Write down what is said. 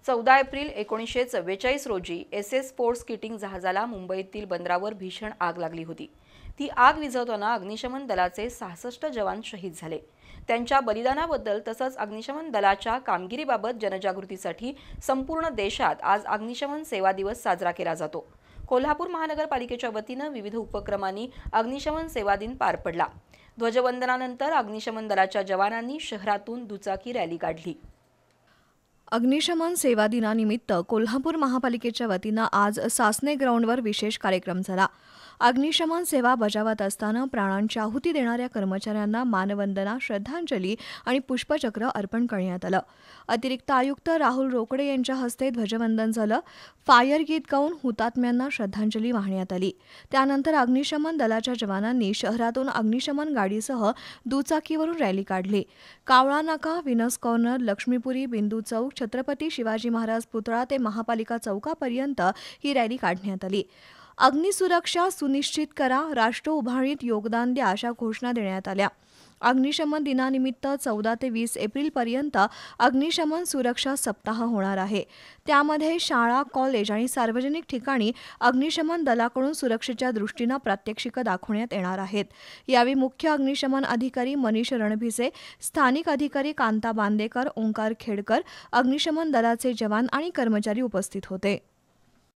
14 April 1944 रोजी SS sports kiting जहाजाला मुंबईतील बंदरावर भीषण आग लागली होती। ती आग विझवताना अग्निशमन दलाचे 66 जवान शहीद झाले। त्यांच्या बलिदानाबद्दल तसंच अग्निशमन दलाच्या कामगिरीबाबत जनजागृतीसाठी संपूर्ण देशात आज अग्निशमन सेवा दिवस साजरा केला जातो। कोल्हापूर महानगरपालिकेच्या वतीने विविध उपक्रमांनी अग्निशमन सेवा दिन पार पडला। ध्वजवंदनानंतर अग्निशमन दलाच्या जवानांनी शहरातून दुचाकी रॅली काढली। अग्निशमन सेवा दिनानिमित्त कोल्हापूर महापालिकेच्या वतीनं आज सासणे ग्राउंडवर विशेष कार्यक्रम झाला। अग्निशमन सेवा बजावत असताना प्राणांची आहुती देणाऱ्या कर्मचाऱ्यांना मानवंदना, श्रद्धांजली आणि पुष्पचक्र अर्पण करण्यात आलं। अतिरिक्त आयुक्त राहुल रोकडे यांच्या हस्ते ध्वजवंदन झालं। फायर गीत गाऊन हुतात्म्यांना श्रद्धांजली वाहण्यात आली। त्यानंतर अग्निशमन दलाच्या जवानांनी शहरातून अग्निशमन गाडीसह दुचाकीवरून रॅली काढली। कावळा नाका, विनस कॉर्नर, लक्ष्मीपुरी, बिंदू चौक, छत्रपती शिवाजी महाराज पुतळा ते महापालिका चौकापर्यंत ही रॅली काढण्यात आली। अग्निसुरक्षा सुनिश्चित करा, राष्ट्र उभारणीत योगदान द्या अशा घोषणा देण्यात आल्या। अग्निशमन दिनानिमित्त 14 ते 20 एप्रिलपर्यंत अग्निशमन सुरक्षा सप्ताह होणार आहे। त्यामध्ये शाळा, कॉलेज आणि सार्वजनिक ठिकाणी अग्निशमन दलाकडून सुरक्षेच्या दृष्टीनं प्रात्यक्षिकं दाखवण्यात येणार आहेत। यावेळी मुख्य अग्निशमन अधिकारी मनीष रणभिसे, स्थानिक अधिकारी कांता बांदेकर, ओंकार खेडकर, अग्निशमन दलाचे जवान आणि कर्मचारी उपस्थित होते।